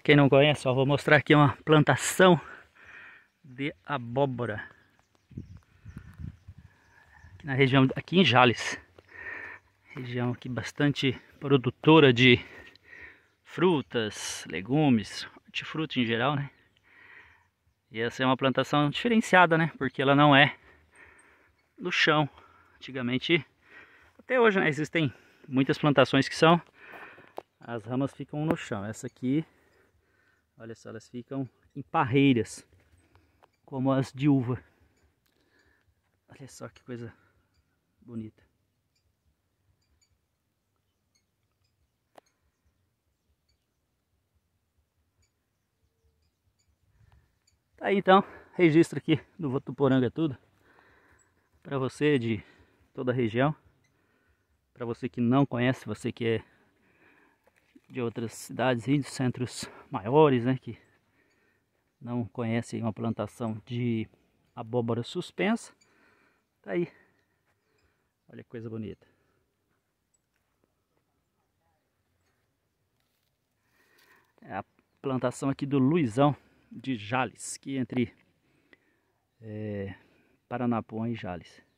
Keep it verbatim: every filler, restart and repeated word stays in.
quem não conhece, ó, vou mostrar aqui uma plantação de abóbora aqui na região, aqui em Jales, região aqui bastante produtora de frutas, legumes, hortifruti em geral, né? E essa é uma plantação diferenciada, né? Porque ela não é no chão. Antigamente, até hoje, né, existem muitas plantações que são, as ramas ficam no chão. Essa aqui, olha só, elas ficam em parreiras, como as de uva. Olha só que coisa bonita. Tá aí então, registro aqui do Votuporanga tudo. Para você de toda a região. Para você que não conhece, você que é de outras cidades e de centros maiores, né, que não conhece uma plantação de abóbora suspensa, tá aí. Olha que coisa bonita. É a plantação aqui do Luizão de Jales, que entre é, Paranapuã e Jales.